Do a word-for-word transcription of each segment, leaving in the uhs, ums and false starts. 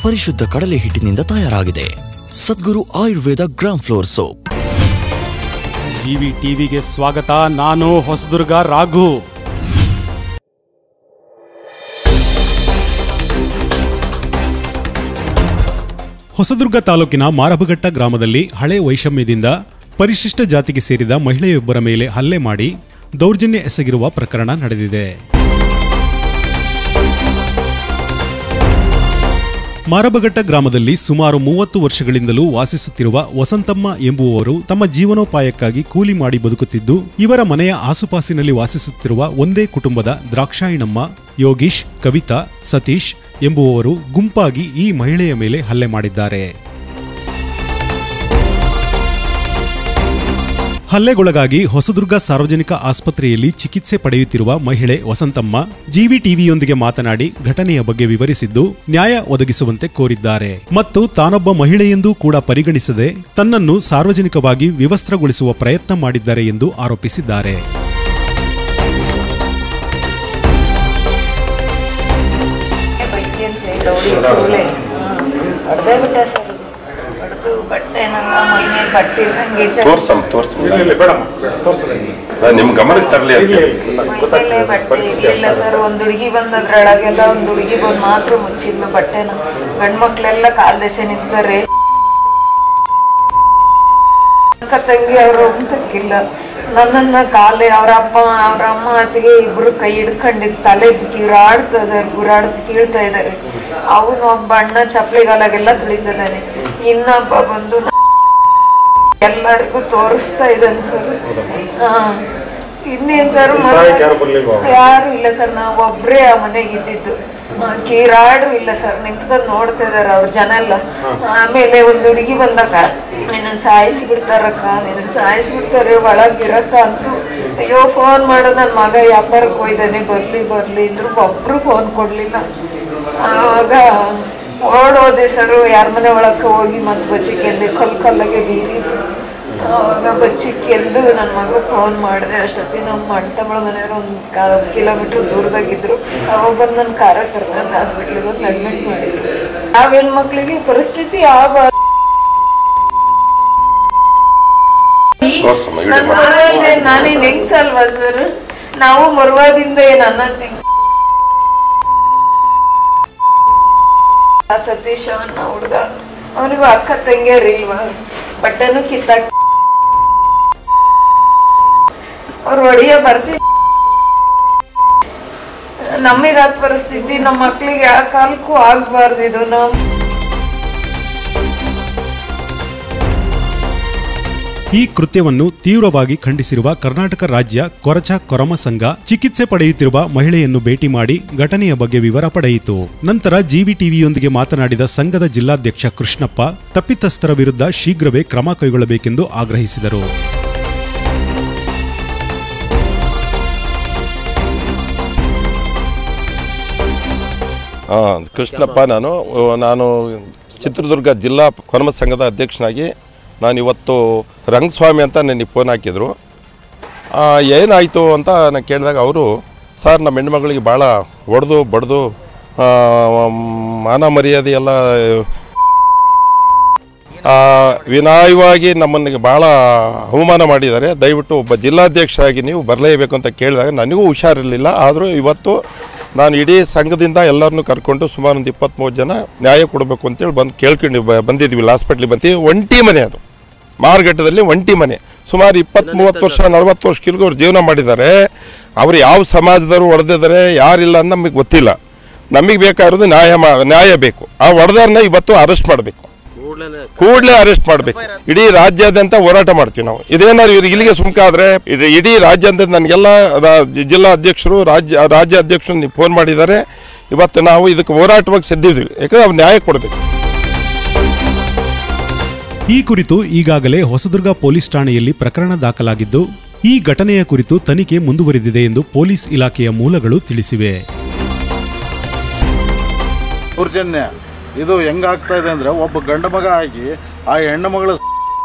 ಪರಿಶುದ್ಧ ಕಡಲೆ ಹಿಟ್ಟಿನಿಂದ ತಯಾರಾಗಿದೆ. Sadguru Ayurveda gram flour soap. G ಟಿವಿಗೆ ಸ್ವಾಗತ. ನಾನು ಹೊಸದುರ್ಗ ರಾಘು. ಹೊಸದುರ್ಗ ತಾಲೂಕಿನ ಮಾರಬಘಟ್ಟ ಗ್ರಾಮದಲ್ಲಿ ಹಳೆ ವೈಷಮ್ಯದಿಂದ ಪರಿಶಿಷ್ಟ ಜಾತಿಗೆ ಸೇರಿದ ಮಹಿಳೆಯೊಬ್ಬರ ಮೇಲೆ ಹಲ್ಲೆ ಮಾಡಿ ದೌರ್ಜನ್ಯ ಎಸಗಿರುವ ಪ್ರಕರಣ ನಡೆದಿದೆ. ಮಾರಬಘಟ್ಟ ಗ್ರಾಮದಲ್ಲಿ ಸುಮಾರು ಮೂವತ್ತು ವರ್ಷಗಳಿಂದಲೂ ವಾಸಿಸುತ್ತಿರುವ ವಸಂತಮ್ಮ ಎಂಬುವವರು ತಮ್ಮ ಜೀವನೋಪಾಯಕ್ಕಾಗಿ ಕೂಲಿ ಮಾಡಿ ಬದುಕುತ್ತಿದ್ದು, ಇವರ ಮನೆಯ ಆಸುಪಾಸಿನಲ್ಲಿ ವಾಸಿಸುತ್ತಿರುವ ಒಂದೇ ಕುಟುಂಬದ ದ್ರಾಕ್ಷಾಯಣಮ್ಮ, ಯೋಗೀಶ್, ಕವಿತಾ, ಸತೀಶ್ ಎಂಬುವವರು ಗುಂಪಾಗಿ ಈ ಮಹಿಳೆಯ ಮೇಲೆ ಹಲ್ಲೆ ಮಾಡಿದ್ದಾರೆ. ಹಲ್ಲೆಗೊಳಗಾಗಿ ಹೊಸದುರ್ಗ ಸಾರ್ವಜನಿಕ ಆಸ್ಪತ್ರೆಯಲ್ಲಿ ಚಿಕಿತ್ಸೆ ಪಡೆಯುತ್ತಿರುವ ಮಹಿಳೆ ವಸಂತಮ್ಮ ಜಿವಿ ಟಿವಿಯೊಂದಿಗೆ ಮಾತನಾಡಿ ಘಟನೆಯ ಬಗ್ಗೆ ವಿವರಿಸಿದ್ದು, ನ್ಯಾಯ ಒದಗಿಸುವಂತೆ ಕೋರಿದ್ದಾರೆ ಮತ್ತು ತಾನೊಬ್ಬ ಮಹಿಳೆಯೆಂದೂ ಕೂಡ ಪರಿಗಣಿಸದೆ ತನ್ನನ್ನು ಸಾರ್ವಜನಿಕವಾಗಿ ವಿವಸ್ತ್ರಗೊಳಿಸುವ ಪ್ರಯತ್ನ ಮಾಡಿದ್ದಾರೆ ಎಂದು ಆರೋಪಿಸಿದ್ದಾರೆ. ನಿಮ್ ಗಮನಕ್ಕೆ ತರಲಿ ಇಲ್ಲ ಸರ್. ಒಂದ್ ಹುಡುಗಿ ಬಂದದ್ರೊಳಗೆಲ್ಲ ಒಂದ್ ಹುಡುಗಿ ಬಂದ್ ಮಾತ್ರ ಮುಚ್ಚಿದ್ಲು ಬಟ್ಟೆನ. ಗಂಡ್ ಮಕ್ಳೆಲ್ಲ ಕಾಲ್ ದೆಸೆ ನಿಂತಾರೆ. ಅಕ್ಕ ತಂಗಿ ಅವರು ಅಂತಕ್ಕಿಲ್ಲ. ನನ್ನನ್ನ ಕಾಲೇ ಅವ್ರ ಅಪ್ಪ ಅವ್ರ ಅಮ್ಮ ಅತ್ತಿಗೆ ಇಬ್ರು ಕೈ ಹಿಡ್ಕೊಂಡಿದ್ ತಲೆ ಕಿರಾಡ್ತಾ ಇದಾರೆ, ಗುರಾಡ್ ಕೀಳ್ತಾ ಇದಾರೆ. ಅವನು ಒಬ್ಬ ಅಣ್ಣ ಚಪ್ಲಿಗಾಲಾಗೆಲ್ಲ ತುಳಿತಿದ್ದಾನೆ. ಇನ್ನೊಬ್ಬ ಬಂದು ಎಲ್ಲರಿಗೂ ತೋರಿಸ್ತಾ ಇದ್ದಾನೆ ಸರ್. ಹಾ, ಇನ್ನೇನ್ ಸರ್, ಯಾರು ಇಲ್ಲ ಸರ್. ನಾವು ಒಬ್ರೇ ಆ ಮನೆಗೆ ಇದ್ದಿದ್ದು. ಕೀರಾಡ್ರು ಇಲ್ಲ ಸರ್. ನಿಂತ್ಕೊಂಡ್ ನೋಡ್ತಾ ಇದಾರೆ ಅವ್ರ ಜನ ಎಲ್ಲ. ಆಮೇಲೆ ಒಂದ್ ಹುಡುಗಿ ಬಂದಾಗ ನಿನ್ನ ಸಾಯಿಸಿ ಬಿಡ್ತಾರಕ್ಕ, ನಿನ್ನ ಸಾಯಿಸಿ ಬಿಡ್ತಾರೆ ಒಳಗಿರಕ್ಕ ಅಂತೂ. ಅಯ್ಯೋ ಫೋನ್ ಮಾಡೋ ನನ್ ಮಗ ವ್ಯಾಪಾರಕ್ಕೆ ಹೋಯ್ದಾನೆ, ಬರ್ಲಿ ಬರ್ಲಿ ಅಂದ್ರು ಒಬ್ರು ಫೋನ್ ಕೊಡ್ಲಿಲ್ಲ. ಆವಾಗ ಓಡೋದೆ ಸರ್. ಯಾರ ಮನೆ ಒಳಕ್ಕೆ ಹೋಗಿ ಮತ್ತೆ ಬಚ್ಚಿಕೆಂದು ಕಲ್ ಕಲ್ಲಗೆ ಬೀರಿದ್ರು. ಆವಾಗ ಬಚ್ಚಿಕೆಂದು ನನ್ನ ಮಗ ಫೋನ್ ಮಾಡಿದೆ. ಅಷ್ಟೊತ್ತಿ ನಮ್ಮ ಅಣ್ಣ ತಮ್ಮಳ ಮನೆಯವರು ಒಂದು ಕಾ ಕಿಲೋಮೀಟ್ರ್ ದೂರದಾಗಿದ್ರು. ಅವಾಗ ಬಂದು ನನ್ನ ಕಾರ ಕರ್ಕೊಂಡು ಹಾಸ್ಪಿಟ್ಲಿಗೆ ಬಂದು ಅಡ್ಮಿಟ್ ಮಾಡಿದ್ರು. ಆ ಹೆಣ್ಮಕ್ಳಿಗೆ ಪರಿಸ್ಥಿತಿ ಆಗ ನಾನೇನ್ ಹೆಂಗ್ಸಲ್ವಾ ಸರ್. ನಾವು ಮರುವಾದಿಂದ ಏನ್ ಅನ್ನತ್ತೀವಿ. ಸತೀಶ ಅನ್ನ ಹುಡ್ಗ, ಅವನಿಗೂ ಅಕ್ಕ ತಂಗಿಯರಿಲ್ವಾ, ಬಟ್ಟೆನೂ ಕಿತ್ತಾಕ ಅವ್ರು ಒಡೆಯ ಬರ್ಸಿ. ನಮಗಾದ ಪರಿಸ್ಥಿತಿ ನಮ್ಮ ಮಕ್ಳಿಗೆ ಆ ಕಾಲಕ್ಕೂ ಆಗ್ಬಾರ್ದಿದು. ನಾವು ಈ ಕೃತ್ಯವನ್ನು ತೀವ್ರವಾಗಿ ಖಂಡಿಸಿರುವ ಕರ್ನಾಟಕ ರಾಜ್ಯ ಕೊರಚ ಕೊರಮ ಸಂಘ ಚಿಕಿತ್ಸೆ ಪಡೆಯುತ್ತಿರುವ ಮಹಿಳೆಯನ್ನು ಭೇಟಿ ಮಾಡಿ ಘಟನೆಯ ಬಗ್ಗೆ ವಿವರ ಪಡೆಯಿತು. ನಂತರ ಜಿವಿ ಟಿವಿಯೊಂದಿಗೆ ಮಾತನಾಡಿದ ಸಂಘದ ಜಿಲ್ಲಾಧ್ಯಕ್ಷ ಕೃಷ್ಣಪ್ಪ ತಪ್ಪಿತಸ್ಥರ ವಿರುದ್ಧ ಶೀಘ್ರವೇ ಕ್ರಮ ಕೈಗೊಳ್ಳಬೇಕೆಂದು ಆಗ್ರಹಿಸಿದರು. ಕೃಷ್ಣಪ್ಪ, ನಾನು ನಾನು ಚಿತ್ರದುರ್ಗ ಜಿಲ್ಲಾ ಕೊರಮ ಸಂಘದ ಅಧ್ಯಕ್ಷನಾಗಿ ನಾನಿವತ್ತು ರಂಗಸ್ವಾಮಿ ಅಂತ ನನಗೆ ಫೋನ್ ಹಾಕಿದರು. ಏನಾಯಿತು ಅಂತ ನಾನು ಕೇಳಿದಾಗ ಅವರು, ಸರ್ ನಮ್ಮ ಹೆಣ್ಮಗಳಿಗೆ ಭಾಳ ಹೊಡೆದು ಬಡ್ದು ಮಾನ ಮರ್ಯಾದೆ ಎಲ್ಲ ವಿನಾಯವಾಗಿ ನಮ್ಮನಿಗೆ ಭಾಳ ಅವಮಾನ ಮಾಡಿದ್ದಾರೆ. ದಯವಿಟ್ಟು ಒಬ್ಬ ಜಿಲ್ಲಾಧ್ಯಕ್ಷರಾಗಿ ನೀವು ಬರಲೇಬೇಕು ಅಂತ ಕೇಳಿದಾಗ ನನಗೂ ಹುಷಾರಿರಲಿಲ್ಲ. ಆದರೂ ಇವತ್ತು ನಾನು ಇಡೀ ಸಂಘದಿಂದ ಎಲ್ಲರನ್ನೂ ಕರ್ಕೊಂಡು ಸುಮಾರು ಒಂದು ಇಪ್ಪತ್ತ್ಮೂರು ಜನ ನ್ಯಾಯ ಕೊಡಬೇಕು ಅಂತೇಳಿ ಬಂದು ಕೇಳ್ಕೊಂಡು ಬಂದಿದ್ವಿ. ಹಾಸ್ಪಿಟ್ಲಿಗೆ ಬಂತೀವಿ. ಒಂಟಿ ಮನೆ ಅದು, ಮಾರುಘಟ್ಟದಲ್ಲಿ ಒಂಟಿ ಮನೆ. ಸುಮಾರು ಇಪ್ಪತ್ತು ಮೂವತ್ತು ವರ್ಷ ನಲ್ವತ್ತು ವರ್ಷಕ್ಕಿಲ್ಗೂ ಅವ್ರು ಜೀವನ ಮಾಡಿದ್ದಾರೆ. ಅವರು ಯಾವ ಸಮಾಜದವರು ಹೊಡೆದಿದ್ದಾರೆ ಯಾರಿಲ್ಲ ಅಂತ ನಮಗೆ ಗೊತ್ತಿಲ್ಲ. ನಮಗೆ ಬೇಕಾಗಿರೋದು ನ್ಯಾಯ ನ್ಯಾಯ ಬೇಕು. ಆ ಹೊಡೆದಾರನ್ನ ಇವತ್ತು ಅರೆಸ್ಟ್ ಮಾಡಬೇಕು, ಕೂಡಲೇ ಅರೆಸ್ಟ್ ಮಾಡಬೇಕು. ಇಡೀ ರಾಜ್ಯಾದ್ಯಂತ ಹೋರಾಟ ಮಾಡ್ತೀವಿ ನಾವು. ಇದೇನಾದ್ರು ಇವ್ರಿಗೆ ಇಲ್ಲಿಗೆ ಸುಮ್ಕಾದ್ರೆ ಇಡೀ ರಾಜ್ಯಾದ್ಯಂತ ನನಗೆಲ್ಲ ಜಿಲ್ಲಾ ಅಧ್ಯಕ್ಷರು ರಾಜ್ಯ ರಾಜ್ಯ ಅಧ್ಯಕ್ಷರು ನೀವು ಫೋನ್ ಮಾಡಿದ್ದಾರೆ. ಇವತ್ತು ನಾವು ಇದಕ್ಕೆ ಹೋರಾಟವಾಗಿ ಸಿದ್ಧಿದ್ವಿ, ಯಾಕಂದ್ರೆ ಅವ್ರು ನ್ಯಾಯ ಕೊಡಬೇಕು. ಈ ಕುರಿತು ಈಗಾಗಲೇ ಹೊಸದುರ್ಗ ಪೊಲೀಸ್ ಠಾಣೆಯಲ್ಲಿ ಪ್ರಕರಣ ದಾಖಲಾಗಿದ್ದು, ಈ ಘಟನೆಯ ಕುರಿತು ತನಿಖೆ ಮುಂದುವರೆದಿದೆ ಎಂದು ಪೊಲೀಸ್ ಇಲಾಖೆಯ ಮೂಲಗಳು ತಿಳಿಸಿವೆ. ದೌರ್ಜನ್ಯ ಇದು ಹೆಂಗಾಗ್ತಾ ಇದೆ ಅಂದರೆ, ಒಬ್ಬ ಗಂಡು ಮಗ ಆಗಿ ಆ ಹೆಣ್ಣು ಮಗಳು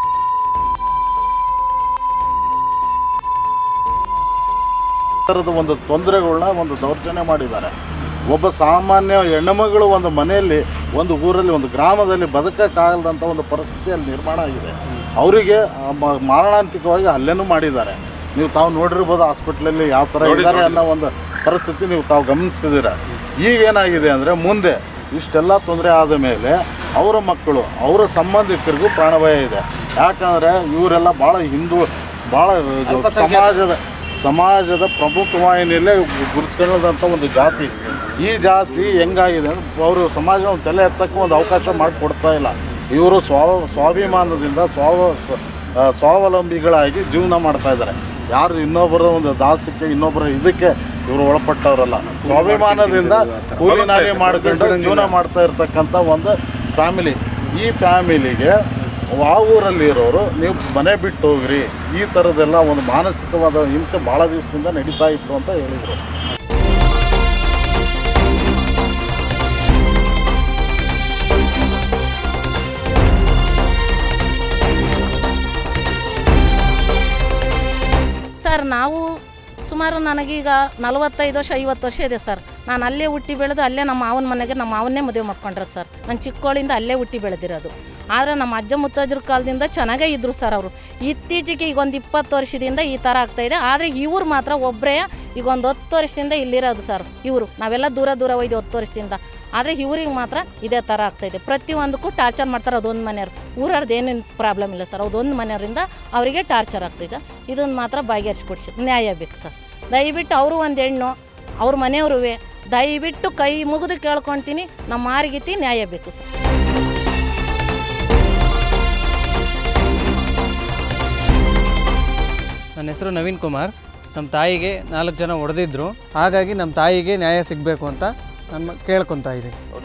ಒಂದು ತೊಂದರೆಗಳನ್ನ ಒಂದು ದೌರ್ಜನ್ಯ ಮಾಡಿದ್ದಾರೆ. ಒಬ್ಬ ಸಾಮಾನ್ಯ ಹೆಣ್ಣುಮಗಳು ಒಂದು ಮನೆಯಲ್ಲಿ ಒಂದು ಊರಲ್ಲಿ ಒಂದು ಗ್ರಾಮದಲ್ಲಿ ಬದುಕಕ್ಕಾಗದಂಥ ಒಂದು ಪರಿಸ್ಥಿತಿ ಅಲ್ಲಿ ನಿರ್ಮಾಣ ಆಗಿದೆ. ಅವರಿಗೆ ಮಾರಣಾಂತಿಕವಾಗಿ ಹಲ್ಲೆನೂ ಮಾಡಿದ್ದಾರೆ. ನೀವು ತಾವು ನೋಡಿರ್ಬೋದು ಹಾಸ್ಪಿಟ್ಲಲ್ಲಿ ಯಾವ ಥರ ಇದ್ದಾರೆ ಅನ್ನೋ ಒಂದು ಪರಿಸ್ಥಿತಿ ನೀವು ತಾವು ಗಮನಿಸಿದ್ದೀರ. ಈಗೇನಾಗಿದೆ ಅಂದರೆ ಮುಂದೆ ಇಷ್ಟೆಲ್ಲ ತೊಂದರೆ ಆದ ಮೇಲೆ ಅವರ ಮಕ್ಕಳು ಅವರ ಸಂಬಂಧಿಕರಿಗೂ ಪ್ರಾಣಭಯ ಇದೆ. ಯಾಕಂದರೆ ಇವರೆಲ್ಲ ಭಾಳ ಹಿಂದೂ ಭಾಳ ಸಮಾಜದ ಸಮಾಜದ ಪ್ರಮುಖ ವಾಹಿನಿಯಲ್ಲೇ ಗುರುತಿಸ್ಕೊಳ್ಳೋದಂಥ ಒಂದು ಜಾತಿ. ಈ ಜಾತಿ ಹೆಂಗಾಗಿದೆ ಅಂದರೆ ಅವರು ಸಮಾಜ ಒಂದು ತಲೆ ಎತ್ತಕ್ಕೆ ಒಂದು ಅವಕಾಶ ಮಾಡಿಕೊಡ್ತಾ ಇಲ್ಲ. ಇವರು ಸ್ವ ಸ್ವಾಭಿಮಾನದಿಂದ ಸ್ವಾವ ಸ್ವಾವಲಂಬಿಗಳಾಗಿ ಜೀವನ ಮಾಡ್ತಾ ಇದ್ದಾರೆ. ಯಾರು ಇನ್ನೊಬ್ಬರ ಒಂದು ದಾಸಕ್ಕೆ ಇನ್ನೊಬ್ಬರ ಇದಕ್ಕೆ ಇವರು ಒಳಪಟ್ಟವರಲ್ಲ. ಸ್ವಾಭಿಮಾನದಿಂದ ಕೂಲಿ ನಾಲಿ ಮಾಡ್ಕೊಂಡು ಜೀವನ ಮಾಡ್ತಾ ಇರ್ತಕ್ಕಂಥ ಒಂದು ಫ್ಯಾಮಿಲಿ. ಈ ಫ್ಯಾಮಿಲಿಗೆ ಆ ಊರಲ್ಲಿರೋರು ನೀವು ಮನೆ ಬಿಟ್ಟು ಹೋಗ್ರಿ, ಈ ಥರದ್ದೆಲ್ಲ ಒಂದು ಮಾನಸಿಕವಾದ ಹಿಂಸೆ ಭಾಳ ದಿವಸದಿಂದ ನಡೀತಾ ಇತ್ತು ಅಂತ ಹೇಳಿದರು. ಸರ್ ನಾವು ಸುಮಾರು ನನಗೀಗ ನಲವತ್ತೈದು ವರ್ಷ ಐವತ್ತು ವರ್ಷ ಇದೆ ಸರ್. ನಾನು ಅಲ್ಲೇ ಹುಟ್ಟಿ ಬೆಳೆದು ಅಲ್ಲೇ ನಮ್ಮ ಮಾವನ ಮನೆಗೆ ನಮ್ಮ ಮಾವನ್ನೇ ಮದುವೆ ಮಾಡ್ಕೊಂಡ್ರದು ಸರ್. ನಾನು ಚಿಕ್ಕವಳಿಂದ ಅಲ್ಲೇ ಹುಟ್ಟಿ ಬೆಳೆದಿರೋದು. ಆದರೆ ನಮ್ಮ ಅಜ್ಜ ಮುತ್ತಜ್ಜರ ಕಾಲದಿಂದ ಚೆನ್ನಾಗೇ ಇದ್ದರು ಸರ್ ಅವರು. ಇತ್ತೀಚೆಗೆ ಈಗ ಒಂದು ಇಪ್ಪತ್ತು ವರ್ಷದಿಂದ ಈ ಥರ ಆಗ್ತಾಯಿದೆ. ಆದರೆ ಇವ್ರು ಮಾತ್ರ ಒಬ್ಬರೇ ಈಗ ಒಂದು ಹತ್ತು ವರ್ಷದಿಂದ ಇಲ್ಲಿರೋದು ಸರ್. ಇವರು ನಾವೆಲ್ಲ ದೂರ ದೂರ ಹೋಯ್ದು ಹತ್ತು ವರ್ಷದಿಂದ. ಆದರೆ ಇವ್ರಿಗೆ ಮಾತ್ರ ಇದೇ ಥರ ಆಗ್ತಾಯಿದೆ. ಪ್ರತಿಯೊಂದಕ್ಕೂ ಟಾರ್ಚರ್ ಮಾಡ್ತಾರೆ. ಅದೊಂದು ಮನೆಯವ್ರು ಊರವ್ರದ್ದು ಏನೇನು ಪ್ರಾಬ್ಲಮ್ ಇಲ್ಲ ಸರ್. ಅದೊಂದು ಮನೆಯವರಿಂದ ಅವರಿಗೆ ಟಾರ್ಚರ್ ಆಗ್ತಾಯಿದೆ. ಇದನ್ನು ಮಾತ್ರ ಬಗೆಹರಿಸ್ಕೊಡ್ಸಿ ನ್ಯಾಯ ಬೇಕು ಸರ್. ದಯವಿಟ್ಟು ಅವರು ಒಂದು ಹೆಣ್ಣು ಅವ್ರ ಮನೆಯವ್ರೂ ದಯವಿಟ್ಟು ಕೈ ಮುಗಿದು ಕೇಳ್ಕೊತೀನಿ, ನಮ್ಮ ಮಾರಿಗಿತಿ ನ್ಯಾಯ ಬೇಕು ಸರ್. ನನ್ನ ಹೆಸರು ನವೀನ್ ಕುಮಾರ್. ನಮ್ಮ ತಾಯಿಗೆ ನಾಲ್ಕು ಜನ ಹೊಡೆದಿದ್ರು. ಹಾಗಾಗಿ ನಮ್ಮ ತಾಯಿಗೆ ನ್ಯಾಯ ಸಿಗಬೇಕು ಅಂತ ನಾನು ಕೇಳ್ಕೊತಾ ಇದ್ದೀನಿ.